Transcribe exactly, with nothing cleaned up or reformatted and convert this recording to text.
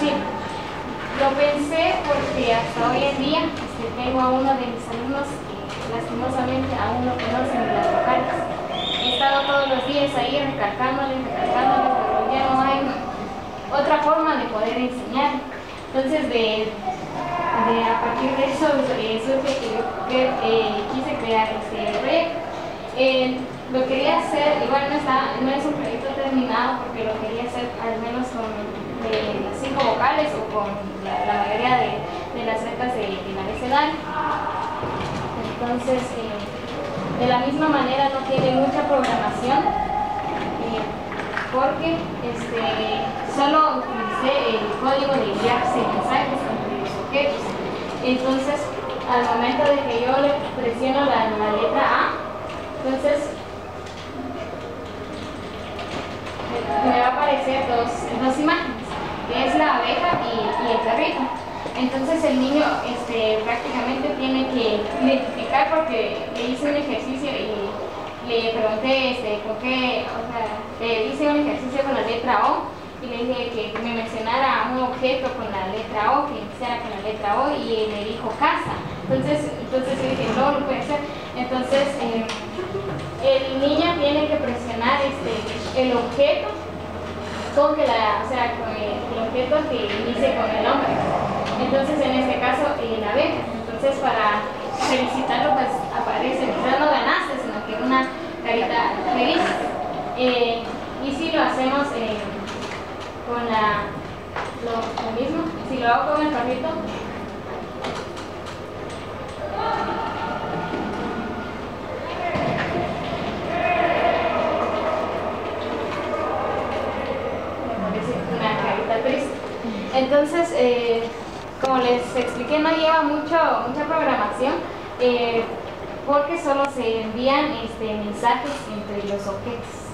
Sí, lo pensé porque hasta hoy en día este, tengo a uno de mis alumnos que lastimosamente aún no conocen las vocales. He estado todos los días ahí recalcándole, recalcándole, pero ya no hay otra forma de poder enseñar. Entonces, de, de a partir de eso eh, surge que yo que, eh, quise crear este proyecto. Eh, lo quería hacer, igual no, está, no es un proyecto terminado porque lo quería hacer al menos con eh, cinco vocales o con la, la mayoría de, de las letras de, del abecedario. Entonces, eh, de la misma manera no tiene mucha programación eh, porque este, solo utilicé el código de enviarse mensajes entre los objetos. Entonces, al momento de que yo le presiono la, la letra A, entonces me va a aparecer dos, dos imágenes, que es la abeja y, y el perrito. Entonces el niño este, prácticamente tiene que identificar, porque le hice un ejercicio y le pregunté este, con qué, o sea, le hice un ejercicio con la letra O y le dije que me mencionara un objeto con la letra O, que iniciara con la letra O, y me dijo casa. Entonces, entonces yo dije, no, no puede ser. Entonces eh, el niño tiene que presionar este, el objeto con que la, o sea, con el, el objeto que inicie con el nombre. Entonces, en este caso, eh, la abeja. Entonces, para felicitarlo, pues aparece, quizás no ganaste, sino que una carita feliz. Eh, y si lo hacemos eh, con la, lo, lo mismo, si lo hago con el perrito, entonces, eh, como les expliqué, no lleva mucho, mucha programación eh, porque solo se envían este, mensajes entre los objetos.